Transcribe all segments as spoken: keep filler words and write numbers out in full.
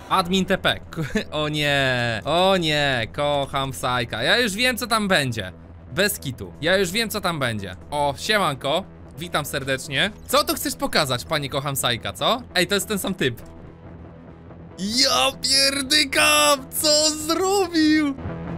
Admin T P. O nie, o nie, kocham Psyka. Ja już wiem, co tam będzie. Bez kitu. Ja już wiem, co tam będzie. O, siemanko. Witam serdecznie. Co tu chcesz pokazać, panie kocham Psyka, co? Ej, to jest ten sam typ. Ja pierdykam! Co zrobił?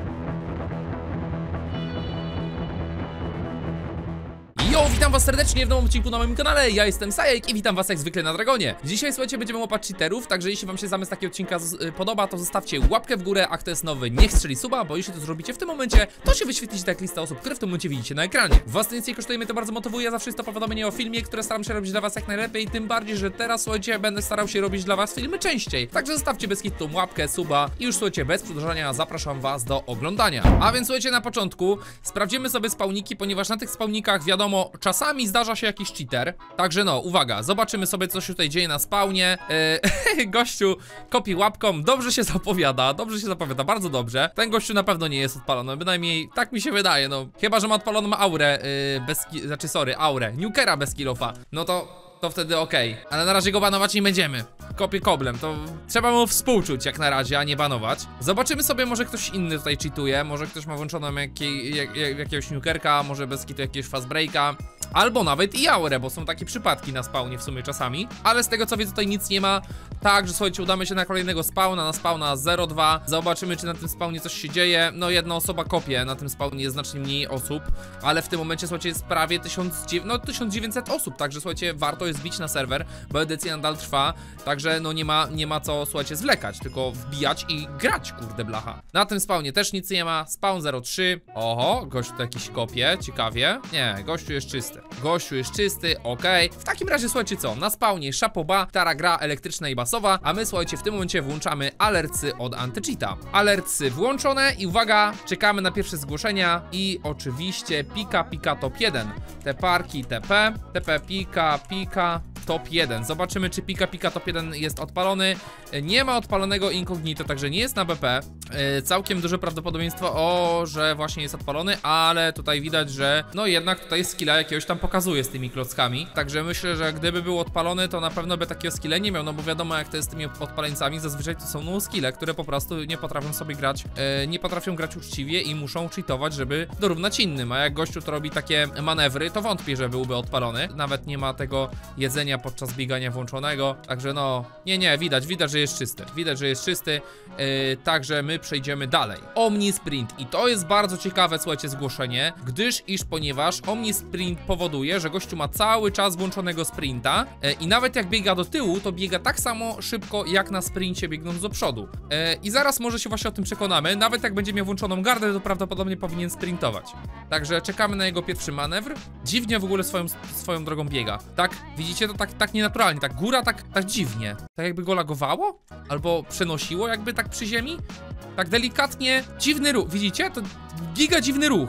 Jo, witam was serdecznie w nowym odcinku na moim kanale, ja jestem Sajek i witam was jak zwykle na Dragonie. Dzisiaj, słuchajcie, będziemy łapać cheaterów, także jeśli wam się zamysł takiego odcinka z, podoba, to zostawcie łapkę w górę, a kto jest nowy, niech strzeli suba, bo jeśli to zrobicie w tym momencie, to się wyświetlicie tak lista osób, które w tym momencie widzicie na ekranie. Was to nic nie kosztuje, mnie to bardzo motywuje, zawsze jest to powiadomienie o filmie, które staram się robić dla was jak najlepiej, tym bardziej, że teraz, słuchajcie, będę starał się robić dla was filmy częściej. Także zostawcie bez kitu łapkę, suba i już, słuchajcie, bez przedłużania zapraszam was do oglądania. A więc, słuchajcie, na początku sprawdzimy sobie spawniki, ponieważ na tych spawnikach, wiadomo, czasami zdarza się jakiś cheater. Także no, uwaga, zobaczymy sobie, co się tutaj dzieje na spawnie. Yy, gościu kopi łapką, dobrze się zapowiada, dobrze się zapowiada, bardzo dobrze. Ten gościu na pewno nie jest odpalony, bynajmniej tak mi się wydaje, no. Chyba że ma odpaloną aurę, yy, bez, znaczy sorry, aurę, nukera bez kilofa. No to... to wtedy okej, okay. Ale na razie go banować nie będziemy. Kopię koblem, to trzeba mu współczuć jak na razie, a nie banować. Zobaczymy sobie, może ktoś inny tutaj cheatuje, może ktoś ma włączoną jakiej, jak, jak, jakiegoś nukerka, może bez kitu jakiegoś fast breaka, albo nawet i aurę, bo są takie przypadki na spawnie w sumie czasami. Ale z tego co widzę, tutaj nic nie ma. Także słuchajcie, udamy się na kolejnego spawna, na spawna zero dwa. Zobaczymy, czy na tym spawnie coś się dzieje. No, jedna osoba kopie, na tym spawnie jest znacznie mniej osób, ale w tym momencie, słuchajcie, jest prawie tysiąc dziewięćset osób, także słuchajcie, warto jest wbić na serwer, bo edycja nadal trwa. Także no nie ma, nie ma co, słuchajcie, zwlekać, tylko wbijać i grać, kurde blacha. Na tym spawnie też nic nie ma, spawn zero trzy. Oho, gościu tu jakiś kopie, ciekawie. Nie, gościu jest czysty. Gościu jest czysty, okej. Okay. W takim razie, słuchajcie co, na spawnie szapoba, tara gra elektryczna i basowa, a my, słuchajcie, w tym momencie włączamy alertsy od antycheata. Alertsy włączone i uwaga, czekamy na pierwsze zgłoszenia i oczywiście pika, pika top jeden. Te parki, T P, T P, pika, pika, top jeden. Zobaczymy, czy pika, pika top jeden jest odpalony. Nie ma odpalonego incognito, także nie jest na B P. Yy, całkiem duże prawdopodobieństwo, o, że właśnie jest odpalony, ale tutaj widać, że no jednak tutaj skilla jakiegoś tam pokazuje z tymi klockami. Także myślę, że gdyby był odpalony, to na pewno by takiego skilla nie miał, no bo wiadomo jak to jest z tymi odpaleńcami, zazwyczaj to są no skille, które po prostu nie potrafią sobie grać, yy, nie potrafią grać uczciwie i muszą cheatować, żeby dorównać innym, a jak gościu to robi takie manewry, to wątpię, że byłby odpalony. Nawet nie ma tego jedzenia podczas biegania włączonego, także no, nie, nie, widać, widać, że jest czysty, widać, że jest czysty, yy, także my przejdziemy dalej. Omni Sprint i to jest bardzo ciekawe, słuchajcie, zgłoszenie, gdyż iż ponieważ Omni Sprint powoduje, że gościu ma cały czas włączonego sprinta yy, i nawet jak biega do tyłu, to biega tak samo szybko jak na sprincie biegnąc do przodu. Yy, I zaraz może się właśnie o tym przekonamy, nawet jak będzie miał włączoną gardę, to prawdopodobnie powinien sprintować. Także czekamy na jego pierwszy manewr. Dziwnie w ogóle swoją, swoją drogą biega. Tak, widzicie to tak, tak nienaturalnie, tak góra, tak, tak dziwnie. Tak jakby go lagowało? Albo przenosiło jakby tak przy ziemi? Tak delikatnie, dziwny ruch, widzicie? To giga dziwny ruch.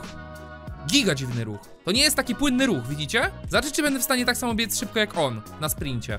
Giga dziwny ruch. To nie jest taki płynny ruch, widzicie? Zobaczcie, czy będę w stanie tak samo biec szybko jak on na sprincie.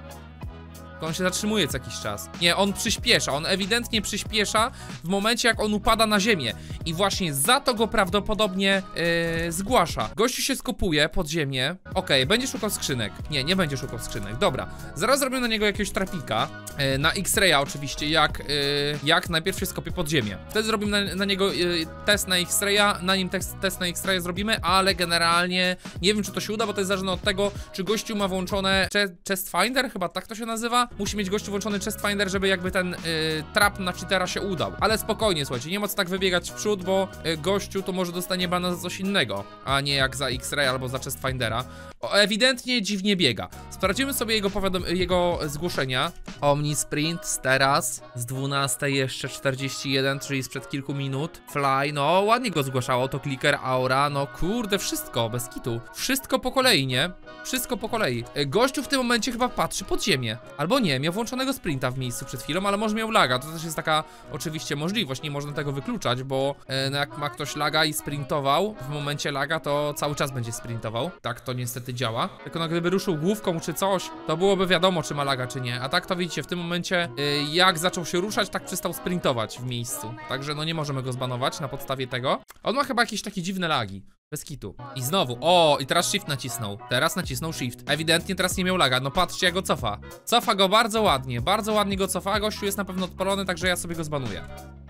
To on się zatrzymuje co jakiś czas. Nie, on przyspiesza, on ewidentnie przyspiesza w momencie jak on upada na ziemię. I właśnie za to go prawdopodobnie yy, zgłasza. Gościu się skopuje pod ziemię. Okej, okay, będzie szukał skrzynek. Nie, nie będzie szukał skrzynek, dobra. Zaraz zrobię na niego jakiegoś trapika. Yy, na X-raya oczywiście, jak, yy, jak najpierw się skopie pod ziemię. Wtedy zrobimy na, na niego yy, test na X-raya, na nim test, test na X-raya zrobimy, ale generalnie nie wiem, czy to się uda, bo to jest zależne od tego, czy gościu ma włączone chest finder, chyba tak to się nazywa. Musi mieć gościu włączony chest finder, żeby jakby ten yy, trap na cheatera się udał. Ale spokojnie, słuchajcie, nie ma co tak wybiegać w przód, bo yy, gościu to może dostanie bana za coś innego, a nie jak za X-ray albo za chest findera. O, ewidentnie dziwnie biega. Sprawdzimy sobie jego, jego zgłoszenia. Omni Sprint teraz z dwunastej jeszcze czterdzieści jeden, czyli sprzed kilku minut. Fly, no ładnie go zgłaszało, to clicker, aura, no kurde, wszystko, bez kitu. Wszystko po kolei, nie? Wszystko po kolei. Gościu w tym momencie chyba patrzy pod ziemię. Albo nie, miał włączonego sprinta w miejscu przed chwilą, ale może miał laga. To też jest taka oczywiście możliwość, nie można tego wykluczać, bo e, no jak ma ktoś laga i sprintował, w momencie laga to cały czas będzie sprintował. Tak to niestety działa. Tylko no gdyby ruszył główką czy coś, to byłoby wiadomo, czy ma laga, czy nie. A tak to widzicie, w tym momencie e, jak zaczął się ruszać, tak przestał sprintować w miejscu. Także no nie możemy go zbanować na podstawie tego. On ma chyba jakieś takie dziwne lagi. Bez kitu. I znowu, o, i teraz shift nacisnął. Teraz nacisnął shift. Ewidentnie teraz nie miał laga. No patrzcie, jak go cofa. Cofa go bardzo ładnie, bardzo ładnie go cofa. Gościu jest na pewno odpalony, także ja sobie go zbanuję.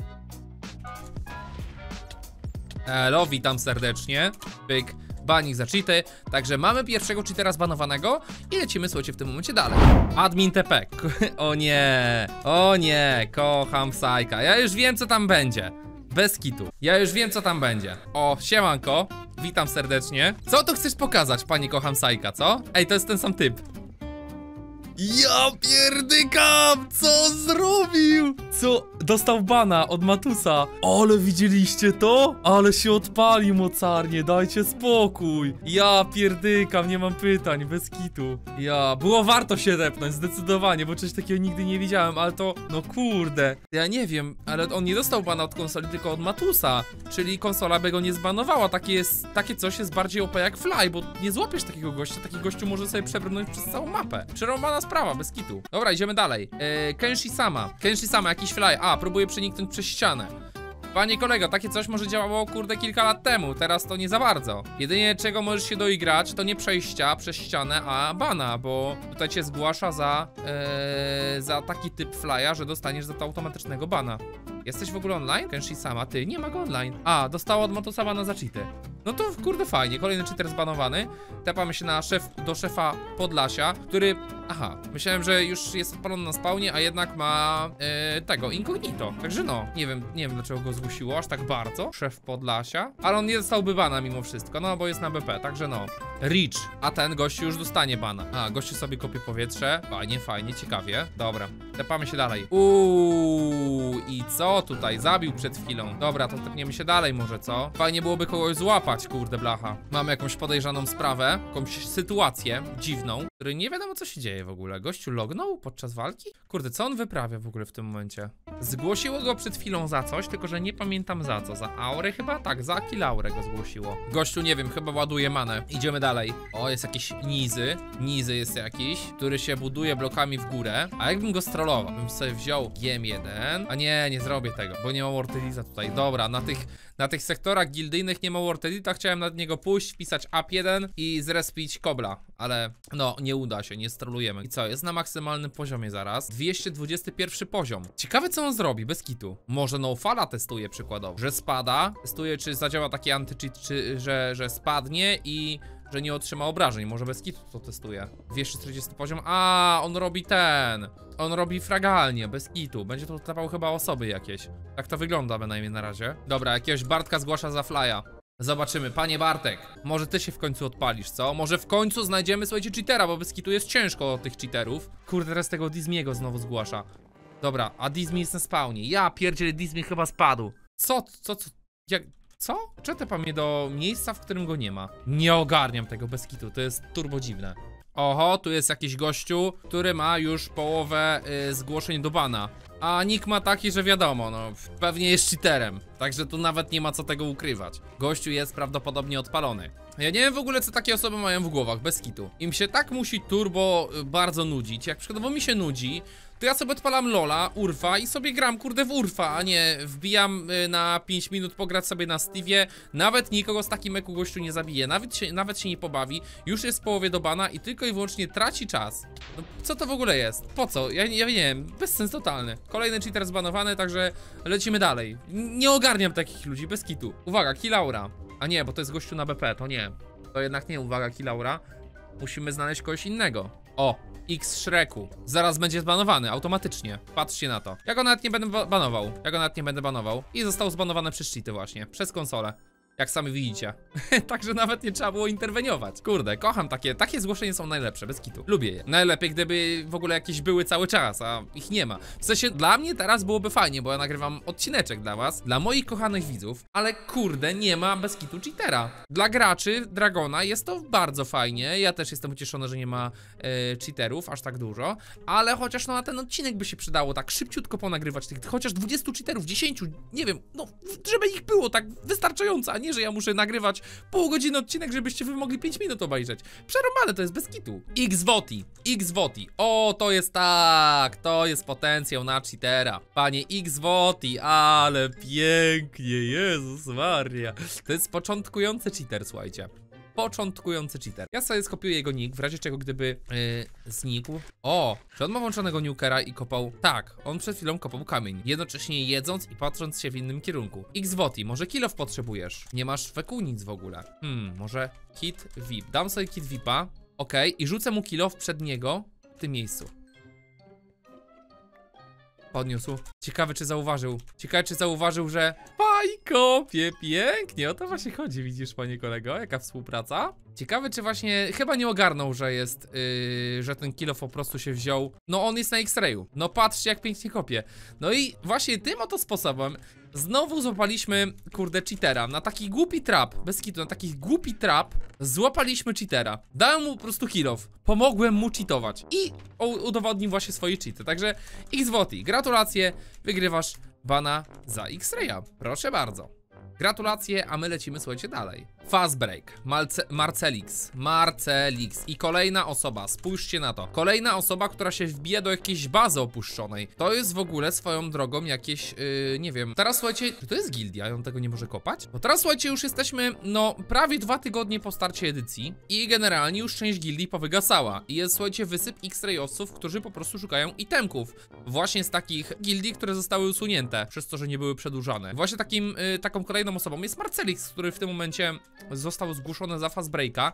Elo, witam serdecznie. Pyk, banik za cheaty. Także mamy pierwszego cheatera zbanowanego i lecimy, słuchajcie, w tym momencie dalej. Admin T P. O nie, o nie, kocham Psyka. Ja już wiem, co tam będzie. Bez kitu. Ja już wiem, co tam będzie. O, siemanko. Witam serdecznie. Co tu chcesz pokazać, panie kocham Psyka, co? Ej, to jest ten sam typ. Ja pierdykam! Co zrobił? Co? Dostał bana od Matusa. Ale widzieliście to? Ale się odpalił mocarnie, dajcie spokój. Ja pierdykam, nie mam pytań, bez kitu. Ja, było warto się repnąć, zdecydowanie, bo coś takiego nigdy nie widziałem, ale to, no kurde. Ja nie wiem, ale on nie dostał bana od konsoli, tylko od Matusa. Czyli konsola by go nie zbanowała. Takie jest, takie coś jest bardziej O P jak Fly, bo nie złapiesz takiego gościa, taki gościu może sobie przebrnąć przez całą mapę. Przerąbana sprawa, bez kitu. Dobra, idziemy dalej. Eee, Kenshi sama. Kenshi sama, jakiś Fly. A, próbuje przeniknąć przez ścianę. Panie kolego, takie coś może działało, kurde, kilka lat temu. Teraz to nie za bardzo. Jedynie czego możesz się doigrać, to nie przejścia przez ścianę, a bana, bo tutaj cię zgłasza za ee, za taki typ Fly'a, że dostaniesz za to automatycznego bana. Jesteś w ogóle online? Kenshi sama, ty, nie ma go online. A, dostała od Matusa bana za cheaty. No to kurde fajnie, kolejny cheater zbanowany. Tepamy się na szef, do szefa Podlasia, który... Aha, myślałem, że już jest odpalony na spawnie, a jednak ma yy, tego, incognito. Także no, nie wiem, nie wiem dlaczego go zgłosiło aż tak bardzo. Szef Podlasia. Ale on nie dostałby bana mimo wszystko, no bo jest na B P, także no. Rich, a ten gościu już dostanie bana. A, gościu sobie kopie powietrze. Fajnie, fajnie, ciekawie. Dobra, tepamy się dalej. Uuu, i co tutaj? Zabił przed chwilą. Dobra, to tepniemy się dalej może, co? Fajnie byłoby kogoś złapać, kurde blacha. Mamy jakąś podejrzaną sprawę, jakąś sytuację dziwną, w której nie wiadomo co się dzieje w ogóle. Gościu lognął podczas walki? Kurde, co on wyprawia w ogóle w tym momencie? Zgłosiło go przed chwilą za coś, tylko że nie pamiętam za co. Za aurę chyba? Tak, za kilaurę go zgłosiło. Gościu, nie wiem, chyba ładuje manę. Idziemy dalej. O, jest jakiś Nizy. Nizy jest jakiś, który się buduje blokami w górę. A jakbym go strollował? Bym sobie wziął G M jeden. A nie, nie zrobię tego, bo nie ma Warteliza tutaj. Dobra, na tych, na tych sektorach gildyjnych nie ma Wartelita. Chciałem nad niego pójść, wpisać A P jeden i zrespić kobla. Ale no, nie uda się, nie strolujemy. I co, jest na maksymalnym poziomie zaraz. dwieście dwudziesty pierwszy poziom. Ciekawe co on zrobi, bez kitu. Może no fala testuje przykładowo, że spada. Testuje czy zadziała taki anti-cheat, czy że, że spadnie i... że nie otrzyma obrażeń, może bez kitu to testuje. dwieście czterdziesty poziom, a on robi ten. On robi fragalnie, bez kitu. Będzie to trwało chyba osoby jakieś. Tak to wygląda bynajmniej na razie. Dobra, jakiegoś Bartka zgłasza za Fly'a. Zobaczymy, panie Bartek, może ty się w końcu odpalisz, co? Może w końcu znajdziemy, słuchajcie, cheatera, bo bez kitu jest ciężko od tych cheaterów. Kurde, teraz tego Dizmiego znowu zgłasza. Dobra, a Dizmi jest na spawnie. Ja pierdzielę, Dizmi chyba spadł. Co, co, co, jak... Co? Czetepa mnie do miejsca, w którym go nie ma. Nie ogarniam tego bez kitu, to jest turbo dziwne. Oho, tu jest jakiś gościu, który ma już połowę y, zgłoszeń do bana. A nick ma taki, że wiadomo, no pewnie jest cheaterem. Także tu nawet nie ma co tego ukrywać. Gościu jest prawdopodobnie odpalony. Ja nie wiem w ogóle co takie osoby mają w głowach, bez kitu. Im się tak musi turbo y, bardzo nudzić. Jak przykładowo mi się nudzi, to ja sobie odpalam Lola, Urfa i sobie gram kurde w Urfa, a nie wbijam y, na pięć minut pograć sobie na Steve'ie. Nawet nikogo z takim eku gościu nie zabije, nawet się, nawet się nie pobawi. Już jest w połowie do bana i tylko i wyłącznie traci czas. No, co to w ogóle jest? Po co? Ja, ja nie wiem, bezsens totalny. Kolejny cheater zbanowany, także lecimy dalej. Nie ogarniam takich ludzi, bez kitu. Uwaga, Kilaura. A nie, bo to jest gościu na B P, to nie. To jednak nie, uwaga, Kilaura. Musimy znaleźć kogoś innego. O, X Shreku. Zaraz będzie zbanowany, automatycznie. Patrzcie na to. Ja go nawet nie będę ba banował. Ja go nawet nie będę banował. I został zbanowany przez cheaty właśnie. Przez konsolę. Jak sami widzicie. Także nawet nie trzeba było interweniować. Kurde, kocham takie, takie zgłoszenia są najlepsze, bez kitu. Lubię je. Najlepiej gdyby w ogóle jakieś były cały czas, a ich nie ma. W sensie dla mnie teraz byłoby fajnie, bo ja nagrywam odcineczek dla was, dla moich kochanych widzów, ale kurde, nie ma bez kitu cheatera. Dla graczy Dragona jest to bardzo fajnie. Ja też jestem ucieszony, że nie ma e, cheaterów aż tak dużo, ale chociaż no na ten odcinek by się przydało tak szybciutko ponagrywać tych, chociaż dwudziestu cheaterów, dziesięciu, nie wiem, no żeby ich było tak wystarczająco, a nie nie, że ja muszę nagrywać pół godziny odcinek, żebyście wy mogli pięć minut obejrzeć. Przerobane, to jest bez kitu. X-Voti, X-Voti. O, to jest tak, to jest potencjał na cheatera. Panie X-Voti, ale pięknie, Jezus Maria. To jest początkujący cheater, słuchajcie. Początkujący cheater. Ja sobie skopiuję jego nick, w razie czego gdyby yy, znikł. O, czy on ma włączonego nukera i kopał? Tak, on przed chwilą kopał kamień, jednocześnie jedząc i patrząc się w innym kierunku. X-Voti, może kill off potrzebujesz? Nie masz w eku nic w ogóle. Hmm, może kit V I P. Dam sobie kit V I P-a, okej, okay, i rzucę mu kill off przed niego w tym miejscu. Podniósł. Ciekawe, czy zauważył. Ciekawe, czy zauważył, że paj kopie pięknie. O to właśnie chodzi, widzisz, panie kolego? Jaka współpraca? Ciekawe, czy właśnie chyba nie ogarnął, że jest, yy, że ten kill off po prostu się wziął. No on jest na X-rayu. No patrzcie, jak pięknie kopie. No i właśnie tym oto sposobem znowu złapaliśmy, kurde, cheatera. Na taki głupi trap, bez kitu, na taki głupi trap złapaliśmy cheatera. Dałem mu po prostu kill off. Pomogłem mu cheatować. I udowodnił właśnie swoje cheaty. Także X-Voti, gratulacje. Wygrywasz bana za X-raya. Proszę bardzo. Gratulacje, a my lecimy, słuchajcie, dalej. Fast Break, Malce Marcelix, Marcelix i kolejna osoba, spójrzcie na to. Kolejna osoba, która się wbija do jakiejś bazy opuszczonej. To jest w ogóle swoją drogą jakieś, yy, nie wiem. Teraz słuchajcie, czy to jest gildia i on tego nie może kopać? Bo teraz słuchajcie, już jesteśmy, no, prawie dwa tygodnie po starcie edycji i generalnie już część gildii powygasała. I jest, słuchajcie, wysyp X-rayowców, którzy po prostu szukają itemków. Właśnie z takich gildii, które zostały usunięte, przez to, że nie były przedłużane. Właśnie takim, yy, taką kolejną osobą jest Marcelix, który w tym momencie został zgłoszony za Fast Breaka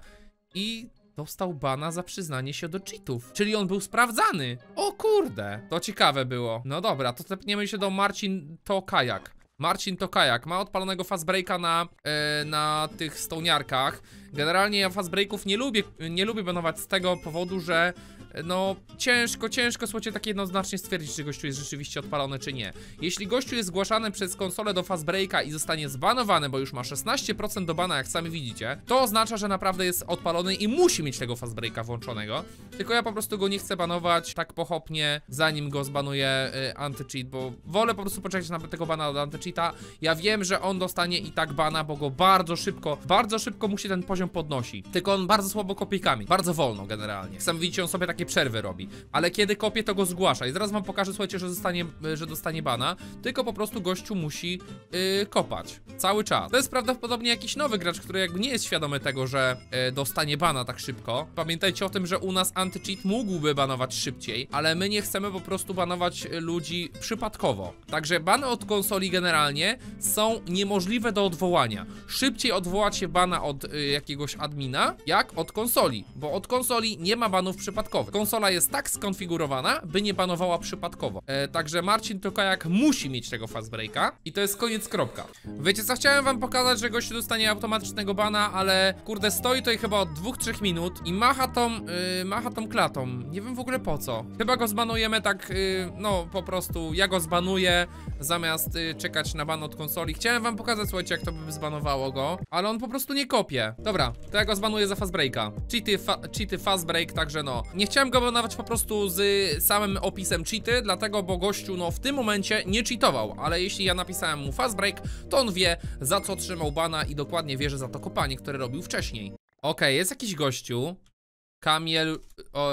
i dostał bana za przyznanie się do cheatów. Czyli on był sprawdzany. O kurde, to ciekawe było. No dobra, to tepniemy się do Marcin to Kajak. Marcin to Kajak, ma odpalonego Fast Breaka na, yy, na tych stołniarkach. Generalnie ja Fast Breaków nie lubię, nie lubię banować z tego powodu, że no ciężko, ciężko, słuchajcie, tak jednoznacznie stwierdzić, czy gościu jest rzeczywiście odpalony, czy nie. Jeśli gościu jest zgłaszany przez konsolę do Fast Breaka i zostanie zbanowany, bo już ma szesnaście procent do bana, jak sami widzicie, to oznacza, że naprawdę jest odpalony i musi mieć tego Fast Breaka włączonego. Tylko ja po prostu go nie chcę banować tak pochopnie, zanim go zbanuje y, anti-cheat, bo wolę po prostu poczekać na tego bana od anti-cheata. Ja wiem, że on dostanie i tak bana, bo go bardzo szybko, bardzo szybko mu się ten poziom podnosi. Tylko on bardzo słabo kopie kamień, bardzo wolno generalnie. Jak sami widzicie, on sobie takie przerwy robi, ale kiedy kopie, to go zgłasza i zaraz wam pokażę, słuchajcie, że zostanie, że dostanie bana, tylko po prostu gościu musi yy, kopać cały czas. To jest prawdopodobnie jakiś nowy gracz, który jakby nie jest świadomy tego, że yy, dostanie bana tak szybko. Pamiętajcie o tym, że u nas anti-cheat mógłby banować szybciej, ale my nie chcemy po prostu banować ludzi przypadkowo. Także bany od konsoli generalnie są niemożliwe do odwołania. Szybciej odwołać się bana od yy, jakiegoś admina, jak od konsoli, bo od konsoli nie ma banów przypadkowych. Konsola jest tak skonfigurowana, by nie banowała przypadkowo. E, także Marcin Tokajak musi mieć tego Fast Breaka i to jest koniec, kropka. Wiecie co, chciałem wam pokazać, że gościu dostanie automatycznego bana, ale kurde, stoi tutaj chyba od dwóch trzech minut i macha tą, yy, macha tą klatą. Nie wiem w ogóle po co. Chyba go zbanujemy tak, yy, no po prostu ja go zbanuję, zamiast yy, czekać na ban od konsoli. Chciałem wam pokazać, słuchajcie, jak to by zbanowało go, ale on po prostu nie kopie. Dobra, to ja go zbanuję za Fast Breaka. Cheaty, fa cheaty Fast Break, także no. Nie chciałem go banować po prostu z samym opisem cheaty, dlatego, bo gościu no w tym momencie nie cheatował, ale jeśli ja napisałem mu Fast Break, to on wie, za co otrzymał bana i dokładnie wie, że za to kopanie, które robił wcześniej. Okej, okay, jest jakiś gościu. Kamiel... O,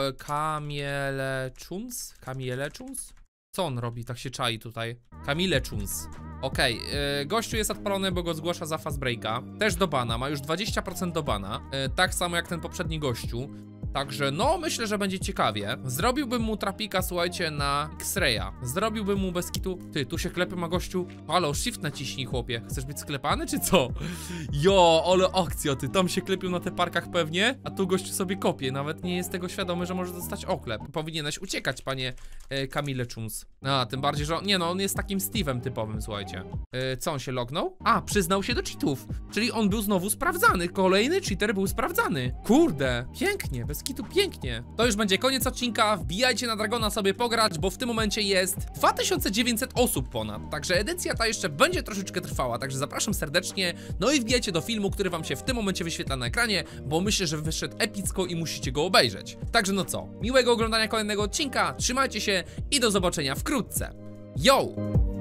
Kamielechuns? Kamielechuns? Co on robi? Tak się czai tutaj. Kamilechuns. Okej, okay, yy, gościu jest odpalony, bo go zgłasza za Fast Breaka. Też do bana, ma już dwadzieścia procent do bana. Yy, tak samo jak ten poprzedni gościu. Także no, myślę, że będzie ciekawie. Zrobiłbym mu trapika, słuchajcie, na X-raya. Zrobiłbym mu bez kitu. Ty, tu się klepy ma gościu. Halo, shift naciśnij, chłopie. Chcesz być sklepany, czy co? Jo, ale akcja, ty. Tam się klepią na te parkach pewnie, a tu gościu sobie kopie. Nawet nie jest tego świadomy, że może dostać oklep. Powinieneś uciekać, panie e, Kamilechuns. A, tym bardziej, że on, nie no, on jest takim Steve'em typowym, słuchajcie. E, co, on się lognął? A, przyznał się do cheatów. Czyli on był znowu sprawdzany. Kolejny cheater był sprawdzany. Kurde, pięknie, bez kitu, pięknie. To już będzie koniec odcinka. Wbijajcie na Dragona sobie pograć, bo w tym momencie jest dwa tysiące dziewięćset osób ponad. Także edycja ta jeszcze będzie troszeczkę trwała, także zapraszam serdecznie. No i wbijajcie do filmu, który wam się w tym momencie wyświetla na ekranie, bo myślę, że wyszedł epicko i musicie go obejrzeć. Także no co, miłego oglądania kolejnego odcinka, trzymajcie się i do zobaczenia wkrótce. Yo!